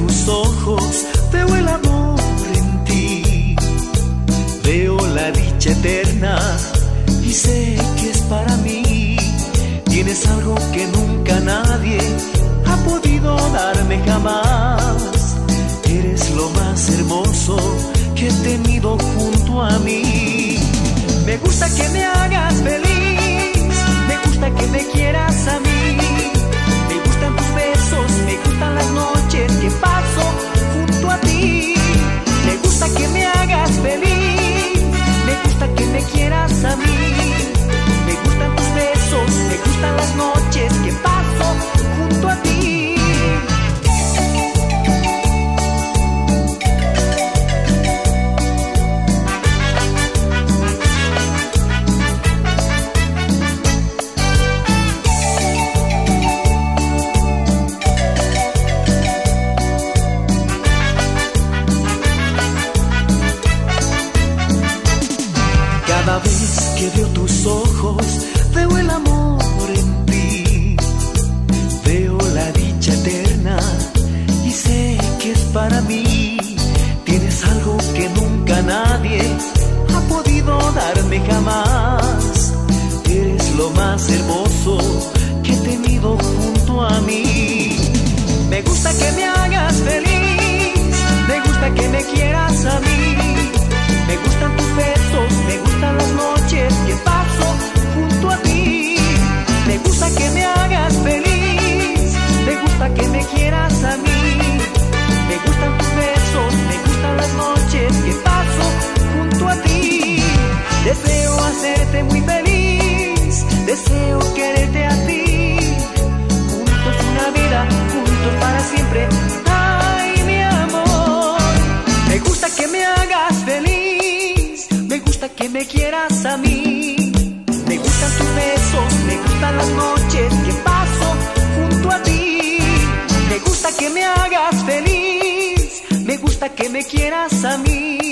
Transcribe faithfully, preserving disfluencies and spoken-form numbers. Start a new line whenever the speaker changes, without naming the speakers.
tus ojos veo el amor en ti, veo la dicha eterna y sé que es para mí. Tienes algo que nunca nadie ha podido darme jamás. Eres lo más hermoso que he tenido junto a mí. Me gusta que me hagas feliz, me gusta que me quieras a mí. Me gustan tus besos, me gustan las noches que paso junto a ti. Me gusta que me hagas feliz, me gusta que me quieras a mí. Me gustan tus besos, me gustan las noches que paso junto a ti. Cada vez que veo tus ojos, veo el amor en ti, veo la dicha eterna y sé que es para mí. Tienes algo que nunca nadie ha podido darme jamás. Eres lo más hermoso que he tenido junto a mí. Me gusta que me hagas feliz, me gusta que me quieras a mí. Me gustan tus besos, me gustan las noches que paso junto a ti. Me gusta que me hagas feliz, me gusta que me quieras a mí. Me gustan tus besos, me gustan las noches que paso junto a ti. Deseo hacerte muy feliz, deseo quererte a ti. Juntos una vida, juntos para siempre. Ay, mi amor. Me gusta que me hagas feliz, me gusta que me quieras a mí. Me gustan tus besos, me gustan las noches que paso junto a ti. Me gusta que me hagas feliz, me gusta que me quieras a mí.